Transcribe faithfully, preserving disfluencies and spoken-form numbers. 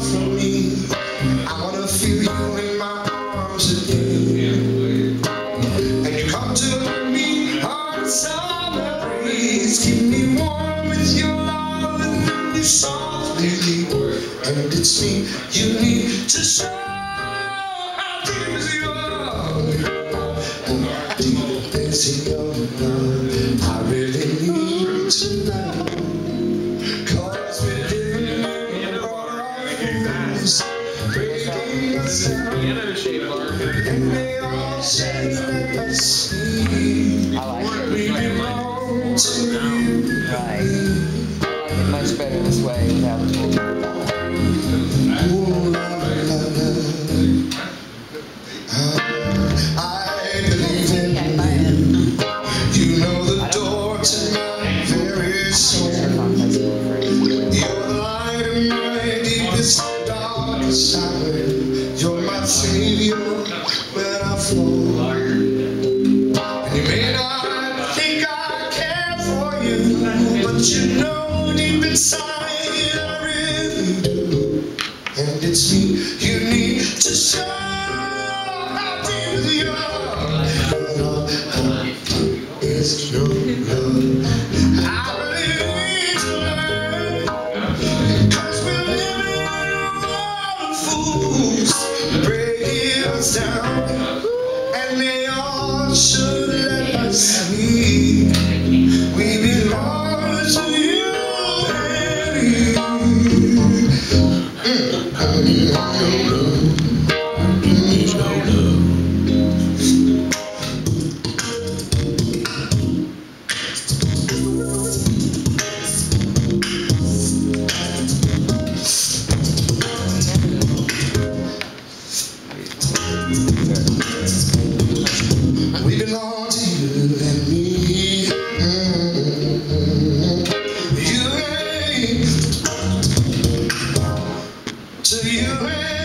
from me. I wanna feel you in my arms again. And you come to me on a summer breeze. Keep me warm with your love and then you softly leave. And it's me you need to show how deep is your love. How deep is your love? I really need to know. Cause we're living in a world breaking us down. And they all say let us see. We belong to you. Right. I like it much better this way without the whole. I believe in you. You know the door to my very soul. You're the light in my deepest, darkest hour. You're my savior when I fall. And you may not think I care for you, but you know deep inside I really do. And it's me you need to show how deep you are. How deep is your love? I really need to learn. Cause we're living in a world of fools, breaking us down. And they all should let us see we belong to you and you. We belong to you and me. Mm-hmm. You and me. To you and me.